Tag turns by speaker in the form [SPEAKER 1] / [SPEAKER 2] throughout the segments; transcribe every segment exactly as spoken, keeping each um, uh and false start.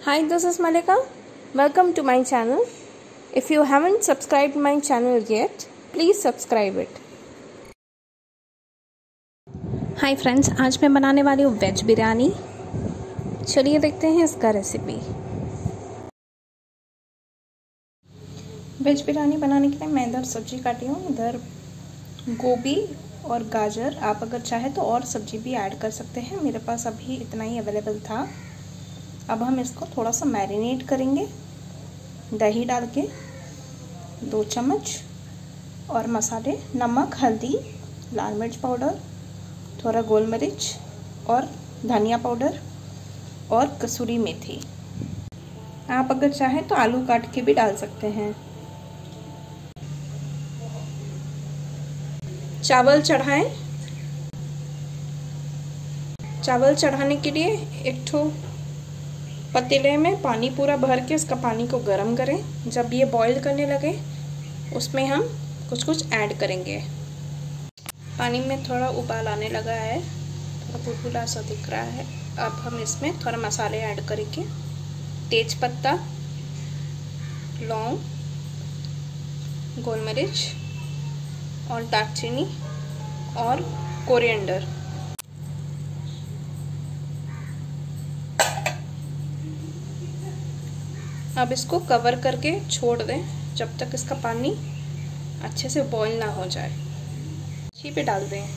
[SPEAKER 1] Hi, this is Malika. Welcome to my channel. If you haven't subscribed my channel yet, please subscribe it. Hi friends, आज मैं बनाने वाली हूँ veg biryani. चलिए देखते हैं इसका रेसिपी। वेज बिरयानी बनाने के लिए मैं इधर सब्जी काटी हूँ, इधर गोभी और गाजर। आप अगर चाहे तो और सब्जी भी ऐड कर सकते हैं, मेरे पास अभी इतना ही अवेलेबल था। अब हम इसको थोड़ा सा मैरिनेट करेंगे दही डाल के, दो चम्मच, और मसाले नमक, हल्दी, लाल मिर्च पाउडर, थोड़ा गोल मिर्च और धनिया पाउडर और कसूरी मेथी। आप अगर चाहें तो आलू काट के भी डाल सकते हैं। चावल चढ़ाएं। चावल चढ़ाने के लिए एक ठो पतीले में पानी पूरा भर के उसका पानी को गर्म करें। जब ये बॉईल करने लगे उसमें हम कुछ कुछ ऐड करेंगे। पानी में थोड़ा उबाल आने लगा है, थोड़ा बुलबुला सा दिख रहा है। अब हम इसमें थोड़ा मसाले ऐड करेंगे। तेज पत्ता, लौंग, गोल मिर्च और दालचीनी और कोरिएंडर। अब इसको कवर करके छोड़ दें जब तक इसका पानी अच्छे से बॉईल ना हो जाए। घी पे डाल दें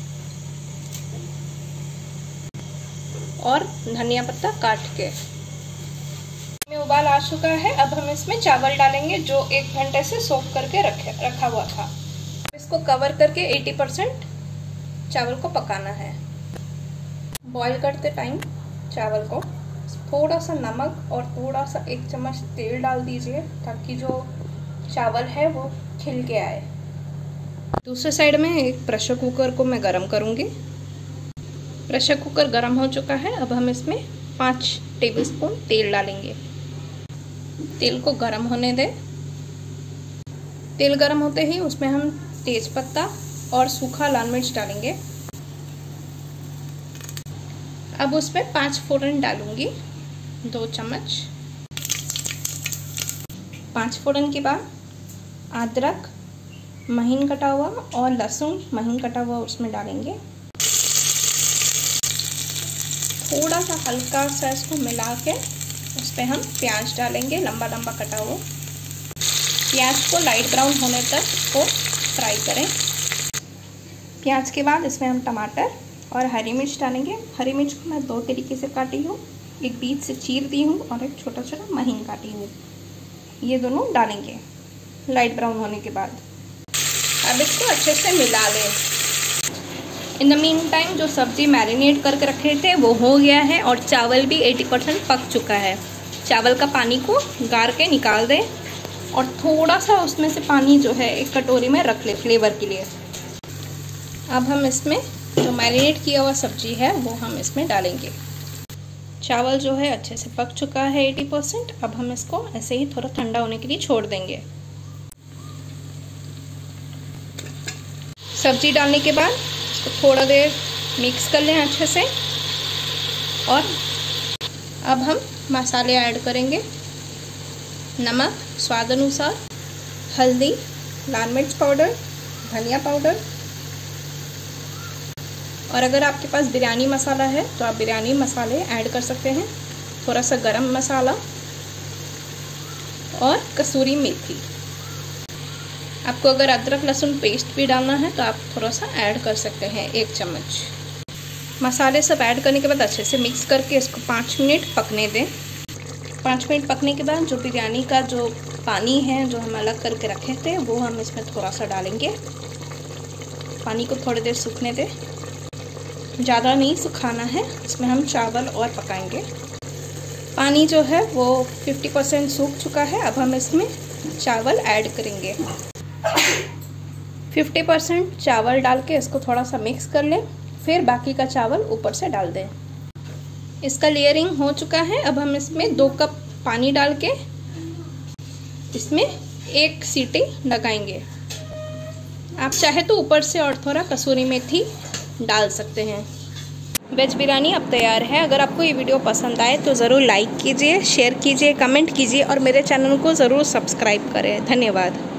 [SPEAKER 1] और धनिया पत्ता काट के। में उबाल आ चुका है। अब हम इसमें चावल डालेंगे जो एक घंटे से सोक करके रखे रखा हुआ था। इसको कवर करके अस्सी परसेंट चावल को पकाना है। बॉईल करते टाइम चावल को थोड़ा सा नमक और थोड़ा सा एक चम्मच तेल डाल दीजिए ताकि जो चावल है वो खिल के आए। दूसरे साइड में एक प्रेशर कुकर को मैं गरम करूँगी। प्रेशर कुकर गरम हो चुका है। अब हम इसमें पाँच टेबलस्पून तेल डालेंगे। तेल को गरम होने दें। तेल गरम होते ही उसमें हम तेज पत्ता और सूखा लाल मिर्च डालेंगे। अब उसमें पाँच फोड़न डालूंगी, दो चम्मच। पाँच फोड़न के बाद अदरक महीन कटा हुआ और लहसुन महीन कटा हुआ उसमें डालेंगे। थोड़ा सा हल्का सा इसको मिला के उस पर हम प्याज डालेंगे, लंबा लंबा कटा हुआ। प्याज को लाइट ब्राउन होने तक इसको फ्राई करें। प्याज के बाद इसमें हम टमाटर और हरी मिर्च डालेंगे। हरी मिर्च को मैं दो तरीके से काटी हूँ, एक बीच से चीर दी हूँ और एक छोटा छोटा महीन काटी हूँ। ये दोनों डालेंगे लाइट ब्राउन होने के बाद। अब इसको अच्छे से मिला लें। इन द मीन टाइम जो सब्ज़ी मैरिनेट करके रखे थे वो हो गया है और चावल भी अस्सी परसेंट पक चुका है। चावल का पानी को गार के निकाल दें और थोड़ा सा उसमें से पानी जो है एक कटोरी में रख ले फ्लेवर के लिए। अब हम इसमें जो मैरिनेट किया हुआ सब्जी है वो हम इसमें डालेंगे। चावल जो है अच्छे से पक चुका है अस्सी परसेंट। अब हम इसको ऐसे ही थोड़ा ठंडा होने के लिए छोड़ देंगे। सब्जी डालने के बाद इसको थोड़ा देर मिक्स कर लें अच्छे से। और अब हम मसाले ऐड करेंगे। नमक स्वाद अनुसार, हल्दी, लाल मिर्च पाउडर, धनिया पाउडर, और अगर आपके पास बिरयानी मसाला है तो आप बिरयानी मसाले ऐड कर सकते हैं। थोड़ा सा गरम मसाला और कसूरी मेथी। आपको अगर अदरक लहसुन पेस्ट भी डालना है तो आप थोड़ा सा ऐड कर सकते हैं, एक चम्मच। मसाले सब ऐड करने के बाद अच्छे से मिक्स करके इसको पाँच मिनट पकने दें। पाँच मिनट पकने के बाद जो बिरयानी का जो पानी है जो हम अलग करके रखे थे वो हम इसमें थोड़ा सा डालेंगे। पानी को थोड़ी देर सूखने दें, ज़्यादा नहीं सुखाना है। इसमें हम चावल और पकाएंगे। पानी जो है वो पचास परसेंट सूख चुका है। अब हम इसमें चावल ऐड करेंगे। पचास परसेंट चावल डाल के इसको थोड़ा सा मिक्स कर लें, फिर बाकी का चावल ऊपर से डाल दें। इसका लेयरिंग हो चुका है। अब हम इसमें दो कप पानी डाल के इसमें एक सीटी लगाएंगे। आप चाहे तो ऊपर से और थोड़ा कसूरी मेथी डाल सकते हैं। वेज बिरयानी अब तैयार है। अगर आपको ये वीडियो पसंद आए तो ज़रूर लाइक कीजिए, शेयर कीजिए, कमेंट कीजिए और मेरे चैनल को ज़रूर सब्सक्राइब करें। धन्यवाद।